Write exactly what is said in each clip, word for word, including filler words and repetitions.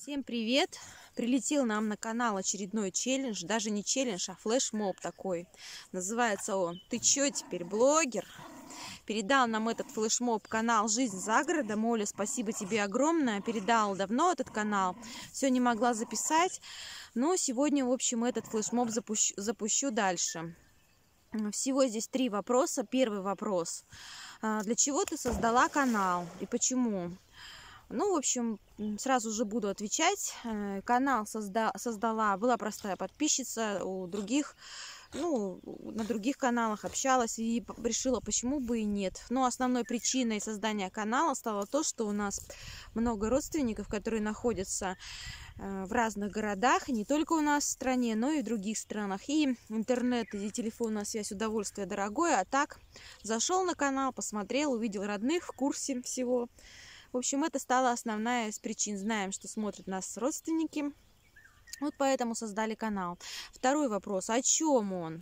Всем привет! Прилетел нам на канал очередной челлендж, даже не челлендж, а флешмоб такой. Называется он «Ты чё теперь, блогер?» Передал нам этот флешмоб канал «Жизнь за городом». Оля, спасибо тебе огромное. Передал давно этот канал. Все не могла записать. Но сегодня, в общем, этот флешмоб запущу, запущу дальше. Всего здесь три вопроса. Первый вопрос. Для чего ты создала канал и почему? Ну, в общем, сразу же буду отвечать. Канал созда создала, была простая подписчица у других, ну, на других каналах общалась и решила, почему бы и нет. Но основной причиной создания канала стало то, что у нас много родственников, которые находятся в разных городах, не только у нас в стране, но и в других странах. И интернет и телефонная связь удовольствие дорогое, а так зашел на канал, посмотрел, увидел родных, в курсе всего. В общем, это стала основная из причин. Знаем, что смотрят нас родственники. Вот поэтому создали канал. Второй вопрос. О чем он?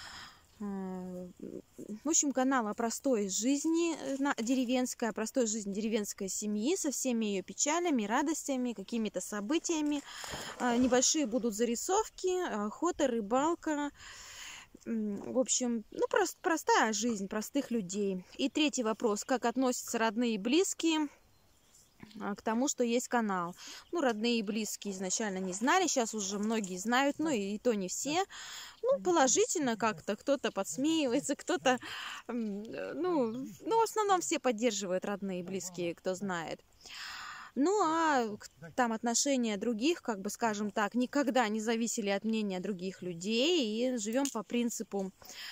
В общем, канал о простой жизни деревенской, о простой жизни деревенской семьи со всеми ее печалями, радостями, какими-то событиями. Небольшие будут зарисовки, охота, рыбалка. В общем, ну, прост, простая жизнь простых людей. И третий вопрос. Как относятся родные и близкие к тому, что есть канал? Ну, родные и близкие изначально не знали, сейчас уже многие знают, ну и то не все. Ну, положительно как-то, кто-то подсмеивается, кто-то, ну, ну, в основном все поддерживают, родные и близкие, кто знает. Ну, а там отношения других, как бы, скажем так, никогда не зависели от мнения других людей, и живем по принципу...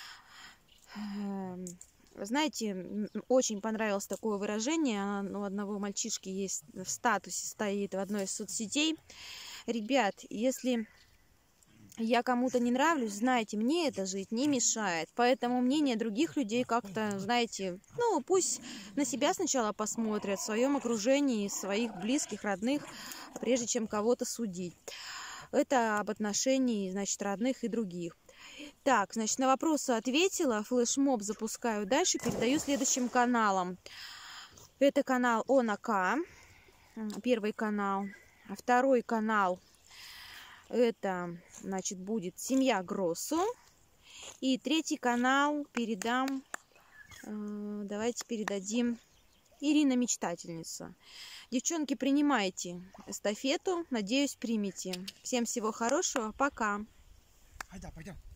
Знаете, очень понравилось такое выражение, у одного мальчишки есть, в статусе стоит в одной из соцсетей. Ребят, если я кому-то не нравлюсь, знаете, мне это жить не мешает. Поэтому мнение других людей как-то, знаете, ну, пусть на себя сначала посмотрят, в своем окружении, своих близких, родных, прежде чем кого-то судить. Это об отношении, значит, родных и других. Так, значит, на вопросы ответила. Флешмоб запускаю дальше. Передаю следующим каналам. Это канал ОНАК. Первый канал. Второй канал. Это, значит, будет Семья Гроссу. И третий канал передам. Давайте передадим Ирина Мечтательница. Девчонки, принимайте эстафету. Надеюсь, примите. Всем всего хорошего. Пока. Пойдем, пойдем.